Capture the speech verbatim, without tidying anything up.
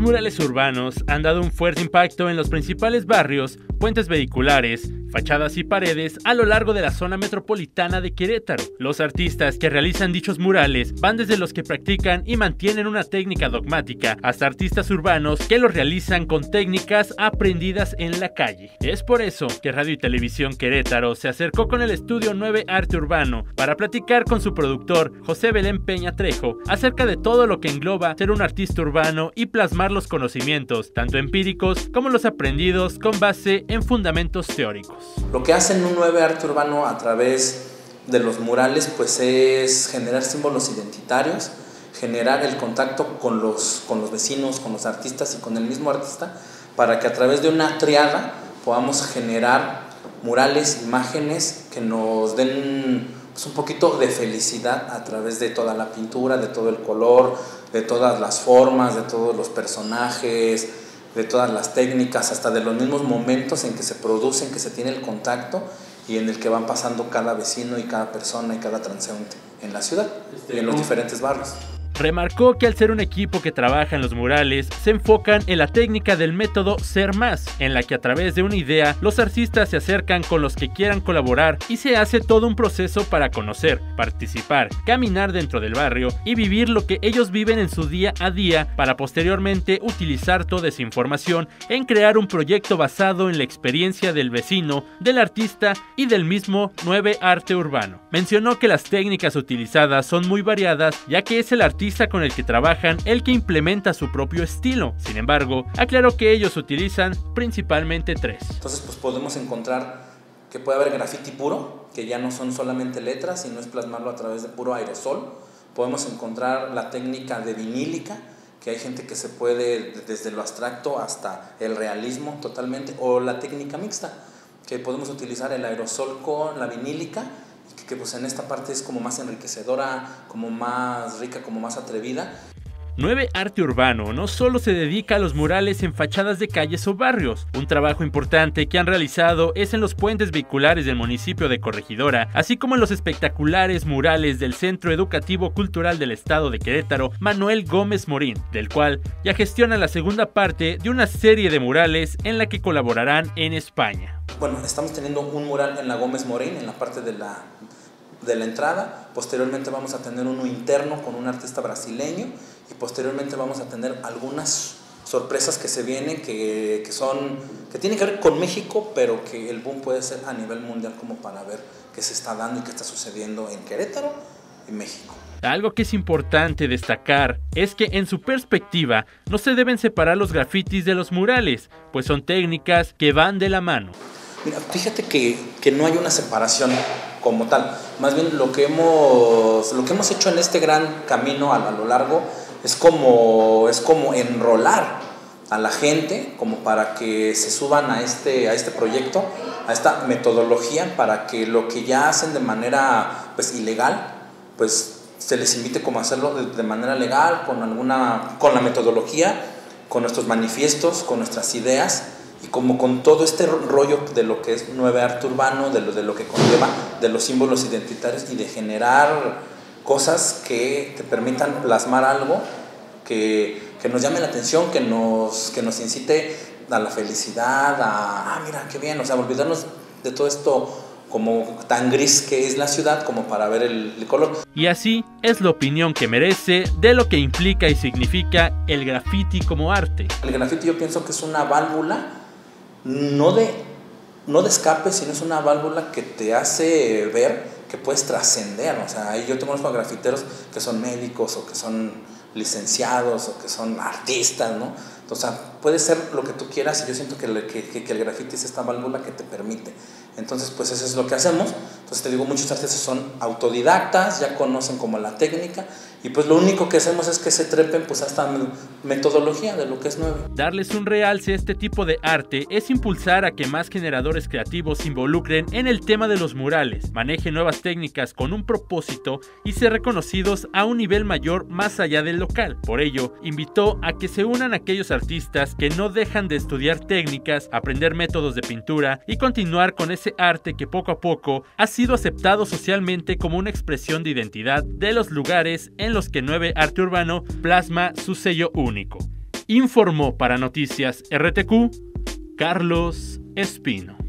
murales urbanos han dado un fuerte impacto en los principales barrios, puentes vehiculares, fachadas y paredes a lo largo de la zona metropolitana de Querétaro. Los artistas que realizan dichos murales van desde los que practican y mantienen una técnica dogmática hasta artistas urbanos que los realizan con técnicas aprendidas en la calle. Es por eso que Radio y Televisión Querétaro se acercó con el estudio nueve Arte Urbano para platicar con su productor José Belén Peña Trejo acerca de todo lo que engloba ser un artista urbano y plasmar los conocimientos, tanto empíricos como los aprendidos con base en fundamentos teóricos. Lo que hacen un nueve Arte Urbano a través de los murales pues es generar símbolos identitarios, generar el contacto con los, con los vecinos, con los artistas y con el mismo artista, para que a través de una triada podamos generar murales, imágenes que nos den pues, un poquito de felicidad a través de toda la pintura, de todo el color, de todas las formas, de todos los personajes, de todas las técnicas, hasta de los mismos momentos en que se producen, que se tiene el contacto y en el que van pasando cada vecino y cada persona y cada transeúnte en la ciudad y en los diferentes barrios. Remarcó que al ser un equipo que trabaja en los murales, se enfocan en la técnica del método Ser Más, en la que a través de una idea, los artistas se acercan con los que quieran colaborar y se hace todo un proceso para conocer, participar, caminar dentro del barrio y vivir lo que ellos viven en su día a día para posteriormente utilizar toda esa información en crear un proyecto basado en la experiencia del vecino, del artista y del mismo nueve Arte Urbano. Mencionó que las técnicas utilizadas son muy variadas, ya que es el artista con el que trabajan el que implementa su propio estilo. Sin embargo, aclaró que ellos utilizan principalmente tres. Entonces pues podemos encontrar que puede haber graffiti puro, que ya no son solamente letras, sino es plasmarlo a través de puro aerosol. Podemos encontrar la técnica de vinílica, que hay gente que se puede desde lo abstracto hasta el realismo totalmente, o la técnica mixta, que podemos utilizar el aerosol con la vinílica, que pues en esta parte es como más enriquecedora, como más rica, como más atrevida. nueve Arte Urbano no solo se dedica a los murales en fachadas de calles o barrios. Un trabajo importante que han realizado es en los puentes vehiculares del municipio de Corregidora, así como en los espectaculares murales del Centro Educativo Cultural del Estado de Querétaro, Manuel Gómez Morín, del cual ya gestiona la segunda parte de una serie de murales en la que colaborarán en España. Bueno, estamos teniendo un mural en la Gómez Morín, en la parte de la, de la entrada. Posteriormente vamos a tener uno interno con un artista brasileño y posteriormente vamos a tener algunas sorpresas que se vienen, que, que, son, que tienen que ver con México, pero que el boom puede ser a nivel mundial, como para ver qué se está dando y qué está sucediendo en Querétaro y México. Algo que es importante destacar es que en su perspectiva no se deben separar los grafitis de los murales, pues son técnicas que van de la mano. Mira, fíjate que, que no hay una separación como tal, más bien lo que hemos, lo que hemos hecho en este gran camino a, a lo largo es como, es como enrolar a la gente como para que se suban a este, a este proyecto, a esta metodología, para que lo que ya hacen de manera pues, ilegal, pues se les invite como a hacerlo de, de manera legal, con, alguna, con la metodología, con nuestros manifiestos, con nuestras ideas, y como con todo este rollo de lo que es nueve Arte Urbano, de lo, de lo que conlleva, de los símbolos identitarios y de generar cosas que te permitan plasmar algo que, que nos llame la atención, que nos, que nos incite a la felicidad, a, ah, mira, qué bien, o sea, olvidarnos de todo esto como tan gris que es la ciudad, como para ver el, el color. Y así es la opinión que merece de lo que implica y significa el graffiti como arte. El graffiti yo pienso que es una válvula, no de, no de escape, sino es una válvula que te hace ver que puedes trascender. O sea, yo tengo unos grafiteros que son médicos o que son licenciados o que son artistas, ¿no? O sea, puede ser lo que tú quieras, y yo siento que, le, que, que el graffiti es esta válvula que te permite. Entonces, pues eso es lo que hacemos. Entonces te digo, muchos artistas son autodidactas, ya conocen como la técnica, y pues lo único que hacemos es que se trepen pues hasta metodología de lo que es nuevo. Darles un realce a este tipo de arte es impulsar a que más generadores creativos se involucren en el tema de los murales, manejen nuevas técnicas con un propósito y ser reconocidos a un nivel mayor más allá del local. Por ello, invitó a que se unan aquellos artistas que no dejan de estudiar técnicas, aprender métodos de pintura y continuar con ese arte que poco a poco ha sido aceptado socialmente como una expresión de identidad de los lugares en los que nueve Arte Urbano plasma su sello único. Informó para Noticias R T Q, Carlos Espino.